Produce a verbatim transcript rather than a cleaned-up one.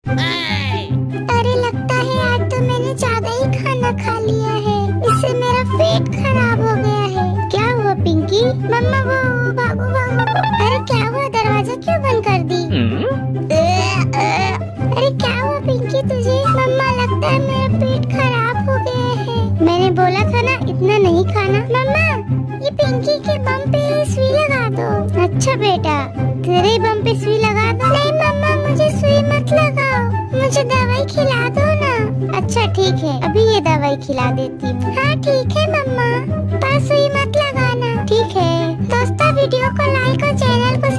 अरे लगता है आज तो मैंने ज्यादा ही खाना खा लिया है, इससे मेरा पेट खराब हो गया है। क्या हुआ पिंकी? मम्मा वो भागो भागो। अरे क्या हुआ, दरवाजा क्यों बंद कर दी? अरे क्या हुआ पिंकी तुझे? मम्मा लगता है मेरा पेट खराब हो गया है। मैंने बोला था ना इतना नहीं खाना। मम्मा ये पिंकी के बम पे सुई लगा दो। अच्छा बेटा तेरे बम पे सुई लगा दो। नहीं मम्मा मुझे सुई मत लगाओ, मुझे दवाई खिला दो ना। अच्छा ठीक है अभी ये दवाई खिला देती हूँ। हाँ ठीक है मम्मा, पर सुई मत लगाना। ठीक है दोस्तों, वीडियो को लाइक और चैनल को